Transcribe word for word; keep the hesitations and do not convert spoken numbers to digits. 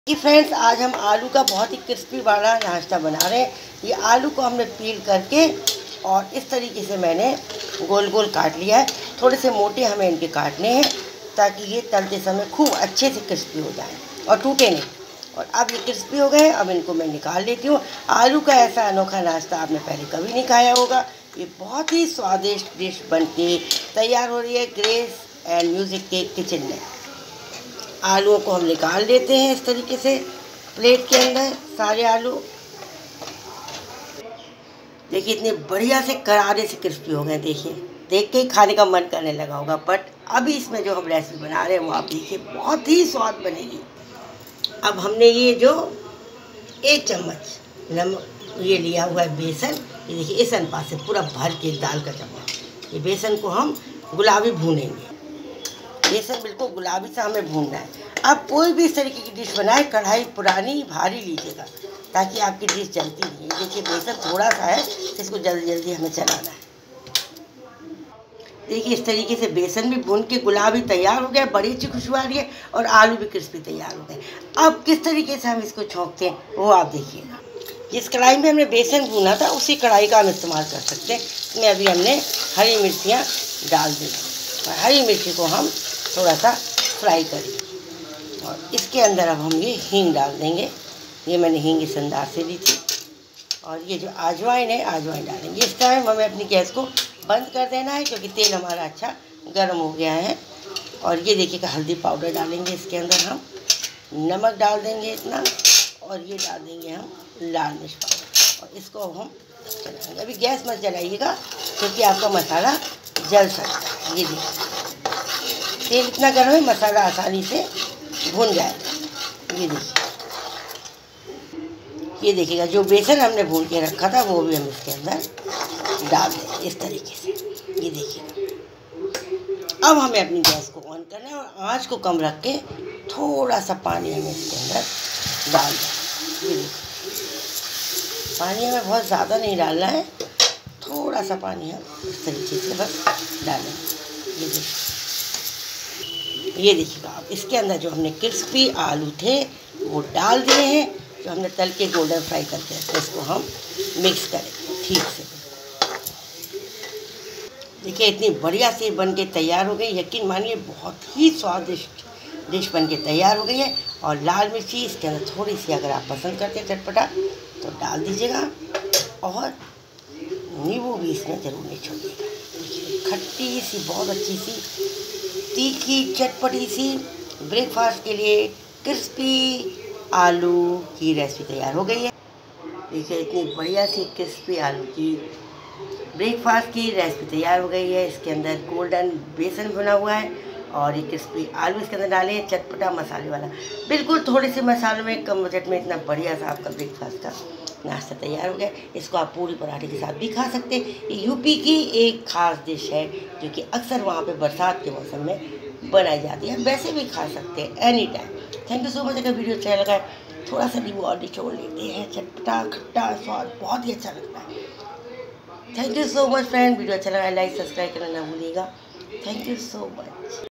कि फ्रेंड्स आज हम आलू का बहुत ही क्रिस्पी वाला नाश्ता बना रहे हैं। ये आलू को हमने पील करके और इस तरीके से मैंने गोल गोल काट लिया है। थोड़े से मोटे हमें इनके काटने हैं ताकि ये तलते समय खूब अच्छे से क्रिस्पी हो जाए और टूटे नहीं। और अब ये क्रिस्पी हो गए, अब इनको मैं निकाल लेती हूँ। आलू का ऐसा अनोखा नाश्ता आपने पहले कभी नहीं खाया होगा। ये बहुत ही स्वादिष्ट डिश बन के तैयार हो रही है ग्रेस एंड म्यूज़िक के किचन में। आलूओं को हम निकाल लेते हैं इस तरीके से प्लेट के अंदर। सारे आलू देखिए इतने बढ़िया से करारे से क्रिस्पी हो गए। देखिए देख के ही खाने का मन करने लगा होगा। बट अभी इसमें जो हम रेसिपी बना रहे हैं वो आप देखिए बहुत ही स्वाद बनेगी। अब हमने ये जो एक चम्मच नमक ये लिया हुआ है बेसन, ये देखिए इस अनुपात से पूरा भर के दाल का चम्मच। ये बेसन को हम गुलाबी भूनेंगे। बेसन बिल्कुल गुलाबी सा हमें भूनना है। आप कोई भी इस तरीके की डिश बनाए, कढ़ाई पुरानी भारी लीजिएगा ताकि आपकी डिश जलती नहीं। देखिए बेसन थोड़ा सा है, इसको जल्दी जल्दी हमें चलाना है। देखिए इस तरीके से बेसन भी भून के गुलाबी तैयार हो गया, बड़ी अच्छी खुशबू आ रही है और आलू भी क्रिस्पी तैयार हो गए। अब किस तरीके से हम इसको छोंकते हैं वो आप देखिएगा। जिस कढ़ाई में हमने बेसन भूना था उसी कढ़ाई का हम इस्तेमाल कर सकते हैं। इसमें अभी हमने हरी मिर्चियाँ डाल दी और हरी मिर्ची को हम थोड़ा सा फ्राई करें और इसके अंदर अब हम ये हींग डाल देंगे। ये मैंने हींग इस अंदाज से ली थी। और ये जो अजवाइन है अजवाइन डालेंगे। इस टाइम हमें अपनी गैस को बंद कर देना है क्योंकि तेल हमारा अच्छा गर्म हो गया है। और ये देखिएगा हल्दी पाउडर डालेंगे इसके अंदर, हम नमक डाल देंगे इतना, और ये डाल देंगे हम लाल मिर्च पाउडर और इसको हम चलाएंगे। अभी गैस मत जलाइएगा क्योंकि आपका मसाला जल सकता है। ये देखिए तेल इतना गर्म है, मसाला आसानी से भुन जाएगा। ये देखिए ये देखिएगा जो बेसन हमने भून के रखा था वो भी हम इसके अंदर डाल देंगे इस तरीके से। ये देखिएगा अब हमें अपनी गैस को ऑन करना है और आंच को कम रख के थोड़ा सा पानी हमें इसके अंदर डाल दें। ये देखिए पानी हमें बहुत ज़्यादा नहीं डालना है, थोड़ा सा पानी हम इस तरीके से बस डालें। ये देखिए ये देखिएगा आप इसके अंदर जो हमने क्रिस्पी आलू थे वो डाल दिए हैं, जो हमने तल के गोल्डन फ्राई करके रखे। इसको हम मिक्स करेंगे ठीक से। देखिए इतनी बढ़िया से बन के तैयार हो गई। यकीन मानिए बहुत ही स्वादिष्ट डिश बन के तैयार हो गई है। और लाल मिर्ची इसके अंदर थोड़ी सी अगर आप पसंद करते हैं चटपटा तो डाल दीजिएगा और नींबू भी इसमें ज़रूर नहीं छोड़िएगा। देखिए खट्टी सी बहुत अच्छी सी तीखी चटपटी सी ब्रेकफास्ट के लिए क्रिस्पी आलू की रेसिपी तैयार हो गई है। देखिए इतनी बढ़िया सी क्रिस्पी आलू की ब्रेकफास्ट की रेसिपी तैयार हो गई है। इसके अंदर गोल्डन बेसन बना हुआ है और ये क्रिस्पी आलू इसके अंदर डाले हैं, चटपटा मसाले वाला। बिल्कुल थोड़े से मसालों में कम बजट में इतना बढ़िया सा आपका ब्रेकफास्ट का नाश्ता तैयार हो गया। इसको आप पूरी पराठे के साथ भी खा सकते हैं। ये यूपी की एक खास डिश है जो कि अक्सर वहाँ पे बरसात के मौसम में बनाई जाती है। वैसे भी खा सकते हैं any time. Thank you so much. अगर वीडियो अच्छा लगा है थोड़ा सा नींबू और निचोड़ लेते हैं, चटपटा खट्टा स्वाद बहुत ही अच्छा लगता है। Thank you so much friend. Video अच्छा लगा है लाइक सब्सक्राइब करना ना भूलिएगा। Thank you so much.